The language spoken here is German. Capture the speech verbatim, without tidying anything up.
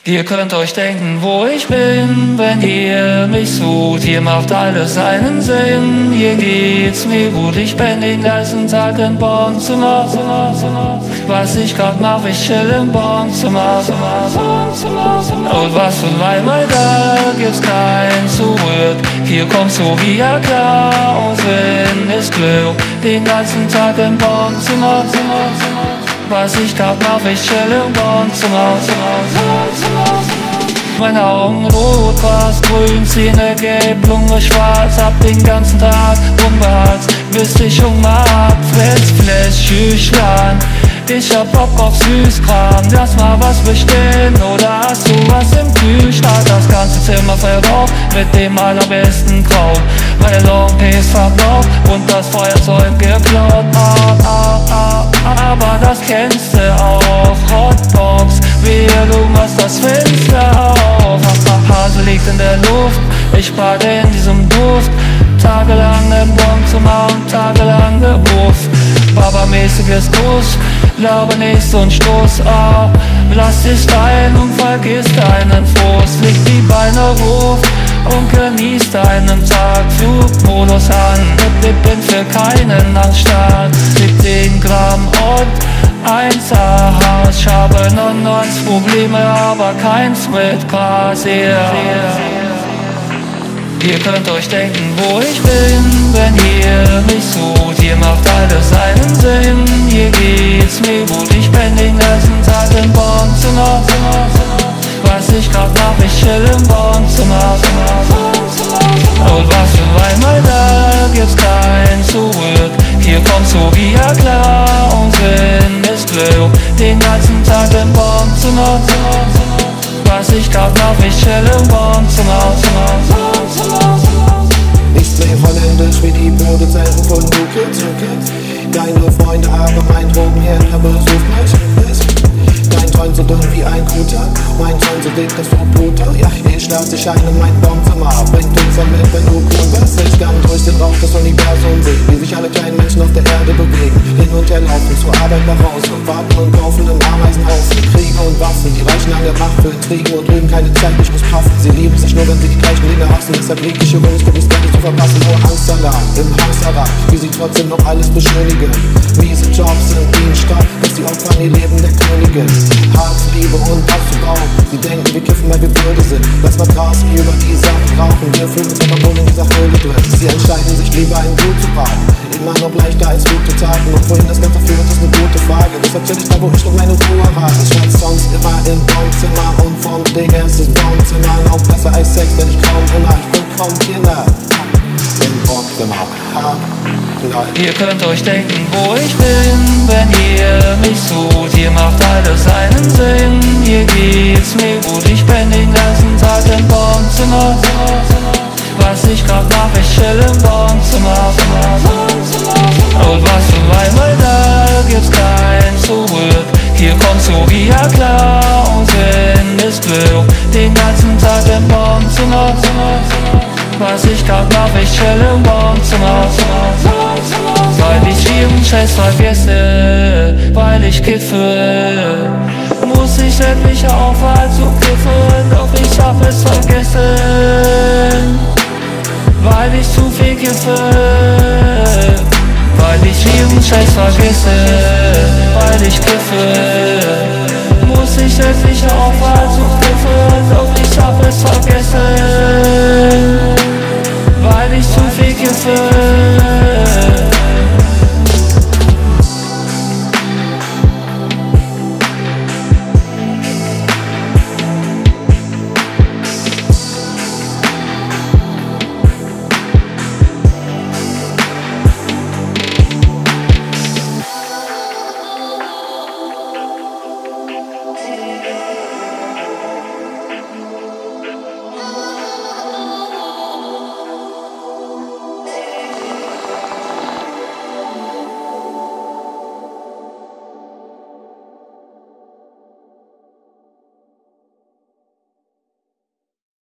Ihr könnt euch denken, wo ich bin, wenn ihr mich sucht. Hier macht alles einen Sinn, hier geht's mir gut. Ich bin den ganzen Tag im Wohnzimmer. Was ich grad mach, ich chill im Wohnzimmer. Und was für einmal da gibt's kein Zurück. Hier kommst du wieder klar und Sinn ist Glück. Den ganzen Tag im Wohnzimmer. Was ich grad mach, ich chill im Wohnzimmer. Meine Augen rot, fast grün, Zähne gelb, Lunge schwarz. Hab den ganzen Tag rumgeharzt, bis ich Hunger hab. Fress, Fleisch, Schüchlein, ich hab Bock auf Süßkram. Lass mal was bestellen, oder hast du was im Kühlschrank? Das ganze Zimmer verraucht mit dem allerbesten Kraut. Meine Longpace verbraucht und das Feuerzeug geklaut. Ah, ah, ah, aber das kennst du auch. Hotbox, wehe du machst das Fenster auf. Hase liegt in der Luft, ich bade in diesem Duft. Tagelang im Wohnzimmer und tagelang gewusst. Babamäßiges Kuss, glaube nicht so ein Stoß. Ah, lass dich rein und vergiss deinen Frust. Leg die Beine hoch und genieß deinen Tag. Flugmodus an, ich bin für keinen am Start. siebzehn Gramm und eins A H. Ich habe neunundneunzig Probleme, aber keins mit Gras. Yeah. Ihr könnt euch denken, wo ich bin, wenn ihr mich sucht. Hier macht alles einen Sinn, hier geht's mir gut. Ich bin den ganzen Tag im Wohnzimmer. Was ich grad mach, ich chill im Wohnzimmer. Und was für einmal da gibt's kein Zurück. Hier kommst du wieder klar und Sinn ist Glück. Den ganzen Tag im Wohnzimmer. Was ich grad mach, ich chill im Wohnzimmer. Ich sehe holländisch wie die Produzenten von Nuke Zuke. Keine Freunde, aber mein Drogenhändler besucht mich. Dein Träum so dünn wie ein Kuter, mein Träum so dick, das Verbluter. Ja, ich lass dich ein in mein Wohnzimmer. Bring uns mit, wenn du klugerst. Ich kann durch den Rauch das Universum sehen, wie sich alle kleinen Menschen auf der Erde bewegen. Hin und her laufen, zur Arbeit nach Hause, warten und kaufen im Ameisenhaufen. Kriege und Waffen, die reichen an der Macht für Intrigen und drüben keine Zeit, ich muss passen. Sie lieben sich nur, wenn sie die gleichen Dinge hassen. Deshalb leg ich übrigens, ich nicht zu verpassen. Nur Angstalarm im Hamsterrad, wie sie trotzdem noch alles beschönigen. Miese Jobs sind wie ein Stopp, bis die opfern ihr Leben der Königin. Harz, Liebe und was zu bauen. Sie denken, wir kiffen, weil wir Bürde sind. Lass mal Gras über die Sachen rauchen. Wir fühlen uns aber wohl in dieser Höhle drin. Sie entscheiden sich lieber ein Blut zu bauen. Immer noch leichter als gute Taten. Und wohin das Ganze führt, ist eine gute Frage. Deshalb chill ich da, wo ich noch meine Ruhe habe. Ich schreibe Songs immer im Wohnzimmer. Und vom Ding her ist das Wohnzimmer noch besser als Sex, denn ich kaum immer. Ich bin kaum Kinder im Wohnzimmer. Ha. Ihr könnt euch denken, wo ich bin, wenn ihr mich sucht. Hier macht alles einen Sinn, hier geht's mir gut. Ich bin den ganzen Tag im Wohnzimmer. Was ich grad mach, ich chill im Wohnzimmer. Und was für einmal da gibt's kein Zurück. Hier kommst du wieder klar und Sinn ist Glück. Den ganzen Tag im Wohnzimmer. Was ich grad mach, ich chill im Wohnzimmer. Weil ich jeden Scheiß vergesse, weil ich kiffe, muss ich endlich aufhören zu kiffen, doch ich hab es vergessen, weil ich zu viel kiffe. Weil ich jeden Scheiß vergesse, weil ich kiffe, muss ich endlich aufhören